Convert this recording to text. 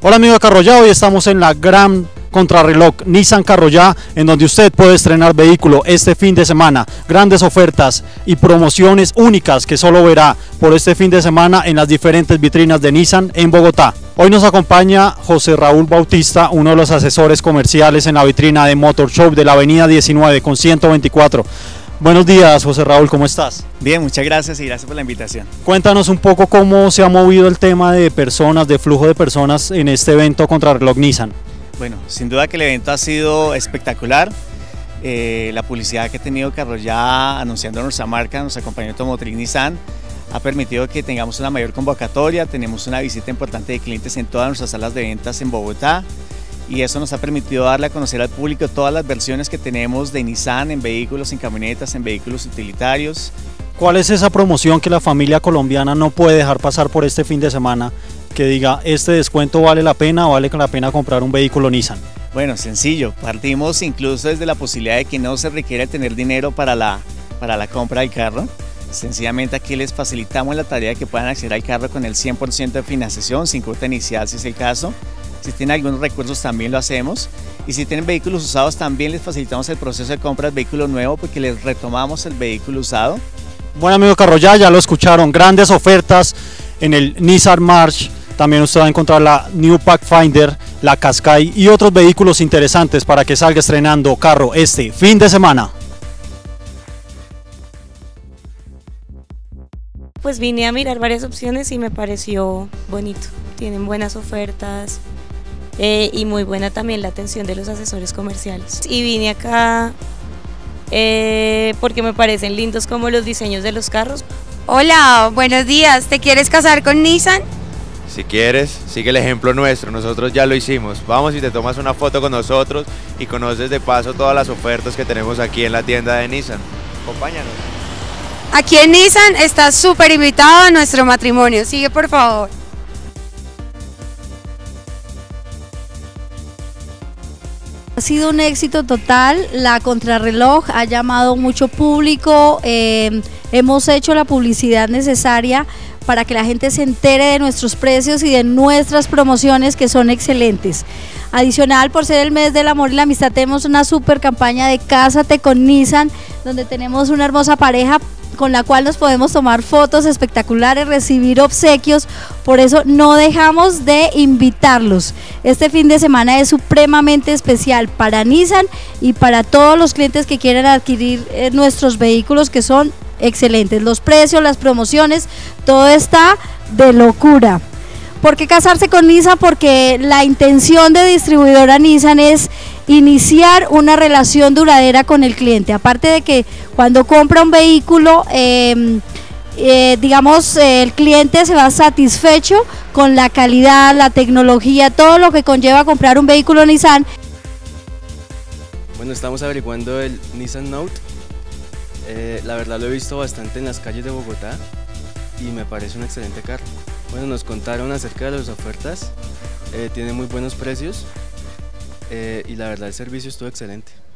Hola amigo de Carrollá, hoy estamos en la gran contrarreloj Nissan Carrollá, en donde usted puede estrenar vehículo este fin de semana. Grandes ofertas y promociones únicas que solo verá por este fin de semana en las diferentes vitrinas de Nissan en Bogotá. Hoy nos acompaña José Raúl Bautista, uno de los asesores comerciales en la vitrina de Motor Shop de la avenida 19 con 124. Buenos días, José Raúl, ¿cómo estás? Bien, muchas gracias y gracias por la invitación. Cuéntanos un poco cómo se ha movido el tema de personas, de flujo de personas en este evento contrarreloj Nissan. Bueno, sin duda que el evento ha sido espectacular. La publicidad que ha tenido Carrollá anunciando nuestra marca, nuestra compañía automotriz Nissan, ha permitido que tengamos una mayor convocatoria. Tenemos una visita importante de clientes en todas nuestras salas de ventas en Bogotá. Y eso nos ha permitido darle a conocer al público todas las versiones que tenemos de Nissan en vehículos, en camionetas, en vehículos utilitarios. ¿Cuál es esa promoción que la familia colombiana no puede dejar pasar por este fin de semana? Que diga, este descuento vale la pena o vale la pena comprar un vehículo Nissan. Bueno, sencillo, partimos incluso desde la posibilidad de que no se requiere tener dinero para la compra del carro. Sencillamente aquí les facilitamos la tarea de que puedan acceder al carro con el 100% de financiación, sin cuota inicial si es el caso. Si tienen algunos recursos también lo hacemos, y si tienen vehículos usados también les facilitamos el proceso de compra del vehículo nuevo porque les retomamos el vehículo usado. Bueno amigo Carrollá, ya lo escucharon, grandes ofertas en el Nissan March, también usted va a encontrar la New Pathfinder, la Qashqai y otros vehículos interesantes para que salga estrenando carro este fin de semana. Pues vine a mirar varias opciones y me pareció bonito, tienen buenas ofertas. Y muy buena también la atención de los asesores comerciales. Y vine acá porque me parecen lindos como los diseños de los carros. Hola, buenos días, ¿te quieres casar con Nissan? Si quieres, sigue el ejemplo nuestro, nosotros ya lo hicimos. Vamos y te tomas una foto con nosotros y conoces de paso todas las ofertas que tenemos aquí en la tienda de Nissan. Acompáñanos. Aquí en Nissan estás súper invitado a nuestro matrimonio, sigue por favor. Ha sido un éxito total, la contrarreloj ha llamado mucho público, hemos hecho la publicidad necesaria para que la gente se entere de nuestros precios y de nuestras promociones que son excelentes. Adicional, por ser el mes del amor y la amistad, tenemos una super campaña de Cásate con Nissan, donde tenemos una hermosa pareja con la cual nos podemos tomar fotos espectaculares, recibir obsequios, por eso no dejamos de invitarlos. Este fin de semana es supremamente especial para Nissan y para todos los clientes que quieran adquirir nuestros vehículos que son excelentes. Los precios, las promociones, todo está de locura. ¿Por qué casarse con Nissan? Porque la intención de distribuidora Nissan es iniciar una relación duradera con el cliente, aparte de que cuando compra un vehículo, digamos, el cliente se va satisfecho con la calidad, la tecnología, todo lo que conlleva comprar un vehículo Nissan. Bueno, estamos averiguando el Nissan Note, la verdad lo he visto bastante en las calles de Bogotá y me parece un excelente carro. Bueno, nos contaron acerca de las ofertas, tiene muy buenos precios y la verdad el servicio estuvo excelente.